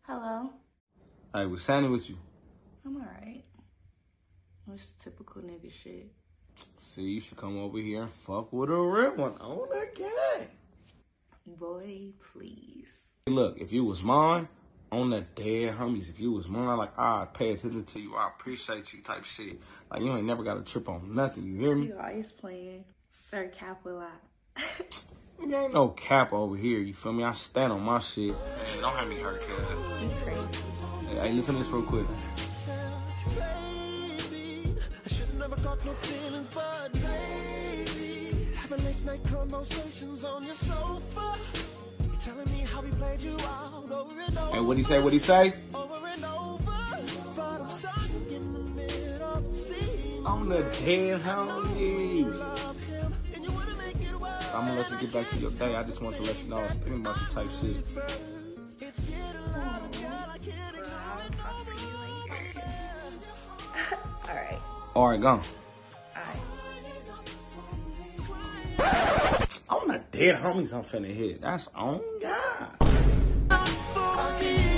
Hello. Hey, what's happening with you? I'm alright. It's typical nigga shit. See, you should come over here and fuck with a real one on that gang. Boy, please. Look, if you was mine, on that dead homies, if you was mine, like, I'd pay attention to you, I appreciate you type shit. Like, you ain't never got a trip on nothing, you hear me? You always playing Sir Cap a lot. There ain't no cap over here, you feel me? I stand on my shit. Man, don't have me hurt, kid. You crazy. Hey, listen to this real quick. Got no feelings, but baby, having late night conversations on your sofa. You're telling me how we played you out over and over. Hey, what'd he say? What'd he say? Over and over, but I'm stuck in the middle. I'm the damn homies. And you wanna make it work. I'm gonna let you get back to your day. I just want to let you know I was thinking about you type shit. It's getting loud, girl, I can't Well, ignore I'll it talk no to you later. more. Alright. All right, gone. Alright. I'm the dead homies I'm finna hit. That's on God. For me.